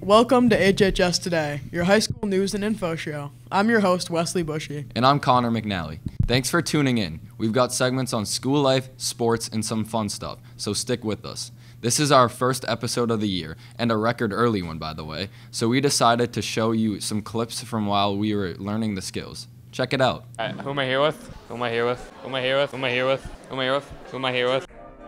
Welcome to HHS Today, your high school news and info show. I'm your host, Wesley Bushy. And I'm Connor McNally. Thanks for tuning in. We've got segments on school life, sports, and some fun stuff, so stick with us. This is our first episode of the year, and a record early one, by the way, so we decided to show you some clips from while we were learning the skills. Check it out. All right, who am I here with? Who am I here with? Who am I here with? Who am I here with? Who am I here with? Who am I here with?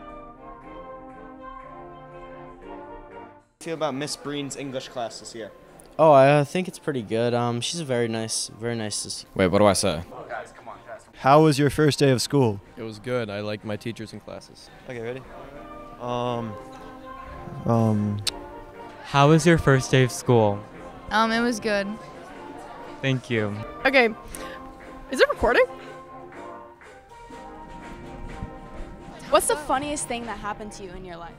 Feel about Miss Breen's English class this year? Oh, I think it's pretty good. She's very nice to see. Wait, what do I say? How was your first day of school? It was good. I liked my teachers and classes. Okay, ready? How was your first day of school? It was good. Thank you. Okay, is it recording? What's the funniest thing that happened to you in your life?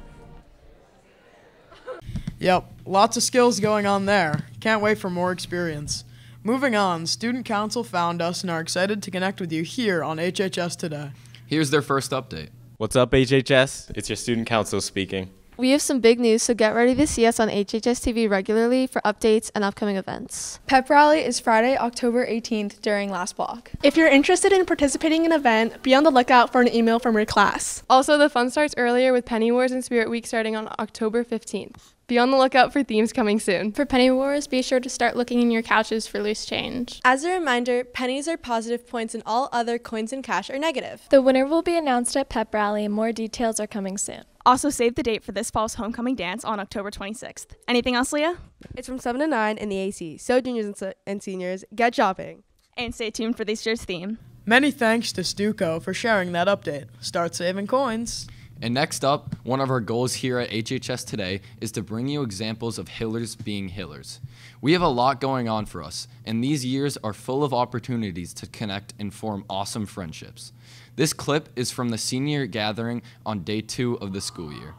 Yep, lots of skills going on there. Can't wait for more experience. Moving on, Student Council found us and are excited to connect with you here on HHS Today. Here's their first update. What's up, HHS? It's your student council speaking. We have some big news, so get ready to see us on HHS TV regularly for updates and upcoming events. Pep Rally is Friday, October 18th during last block. If you're interested in participating in an event, be on the lookout for an email from your class. Also, the fun starts earlier with Penny Wars and Spirit Week starting on October 15th. Be on the lookout for themes coming soon. For Penny Wars, be sure to start looking in your couches for loose change. As a reminder, pennies are positive points and all other coins and cash are negative. The winner will be announced at Pep Rally and more details are coming soon. Also, save the date for this fall's homecoming dance on October 26th. Anything else, Leah? It's from 7 to 9 in the AC. So juniors and seniors, get shopping. And stay tuned for this year's theme. Many thanks to Stuco for sharing that update. Start saving coins. And next up, one of our goals here at HHS Today is to bring you examples of Hillers being Hillers. We have a lot going on for us, and these years are full of opportunities to connect and form awesome friendships. This clip is from the senior gathering on day 2 of the school year.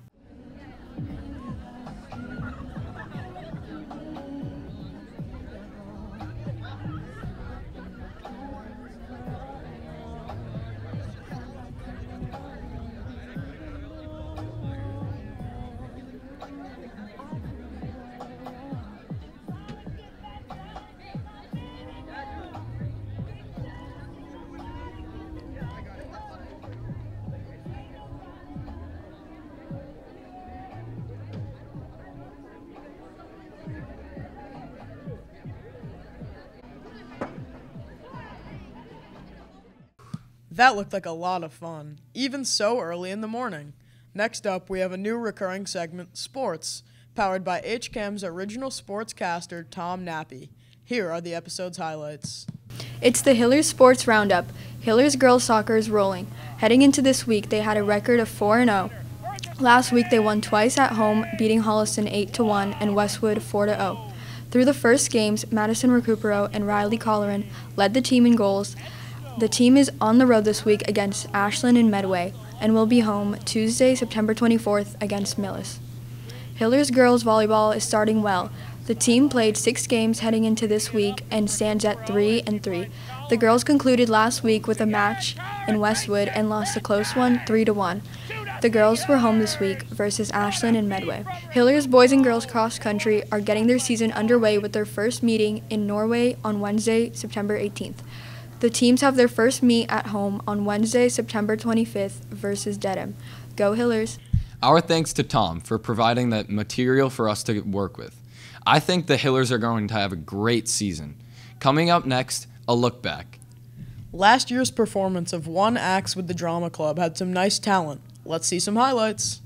That looked like a lot of fun, even so early in the morning. Next up, we have a new recurring segment, Sports, powered by HCAM's original sportscaster, Tom Nappy. Here are the episode's highlights. It's the Hillers Sports Roundup. Hillers girls soccer is rolling. Heading into this week, they had a record of 4-0. Last week, they won twice at home, beating Holliston 8-1 and Westwood 4-0. Through the first games, Madison Recupero and Riley Colleran led the team in goals. The team is on the road this week against Ashland and Medway and will be home Tuesday, September 24th against Millis. Hillers girls volleyball is starting well. The team played 6 games heading into this week and stands at 3-3. The girls concluded last week with a match in Westwood and lost a close one 3-1. The girls were home this week versus Ashland and Medway. Hillers boys and girls cross country are getting their season underway with their first meeting in Norway on Wednesday, September 18th. The teams have their first meet at home on Wednesday, September 25th versus Dedham. Go Hillers! Our thanks to Tom for providing that material for us to work with. I think the Hillers are going to have a great season. Coming up next, a look back. Last year's performance of One Acts with the Drama Club had some nice talent. Let's see some highlights.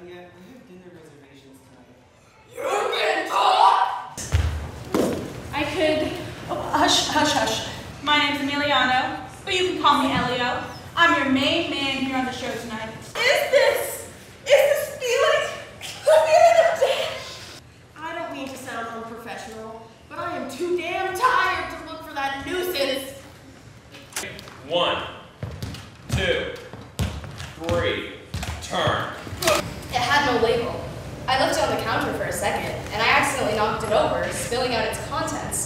I could... Oh, hush, hush, hush. My name's Emiliano, but you can call me Elio. I'm your main man here on the show tonight. Is this feeling of death? I don't mean to sound unprofessional, but I am too damn tired to look for that nuisance. 1, 2, 3, turn. It had no label. I left it on the counter for a second, and I accidentally knocked it over, spilling out its contents.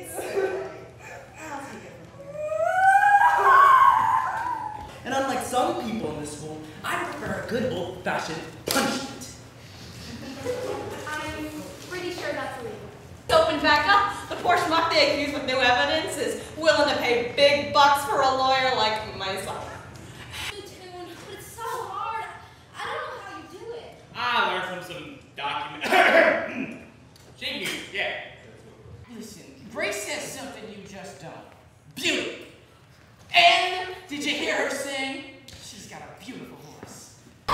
And unlike some people in this school, I prefer a good old-fashioned punishment. I'm pretty sure that's Grace has something you just don't. Beauty. And did you hear her sing? She's got a beautiful voice.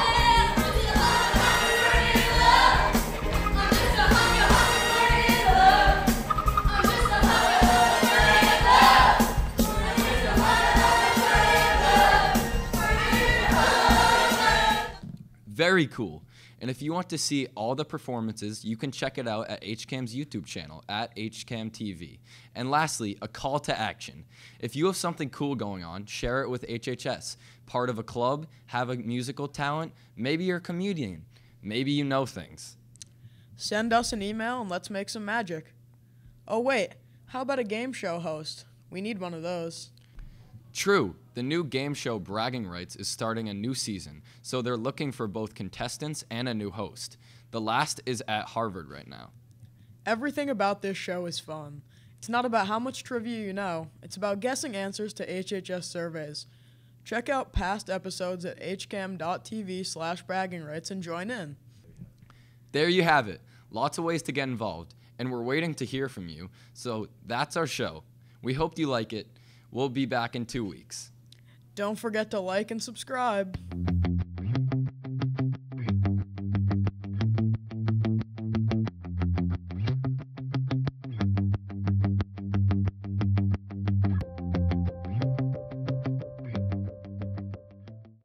Very cool. And if you want to see all the performances, you can check it out at HCAM's YouTube channel, at HCAMTV. And lastly, a call to action. If you have something cool going on, share it with HHS. Part of a club, have a musical talent, maybe you're a comedian, maybe you know things. Send us an email and let's make some magic. Oh wait, how about a game show host? We need one of those. True, the new game show Bragging Rights is starting a new season, so they're looking for both contestants and a new host. The last is at Harvard right now. Everything about this show is fun. It's not about how much trivia you know, it's about guessing answers to HHS surveys. Check out past episodes at hcam.tv/braggingrights and join in. There you have it. Lots of ways to get involved, and we're waiting to hear from you. So that's our show. We hope you like it. We'll be back in 2 weeks. Don't forget to like and subscribe.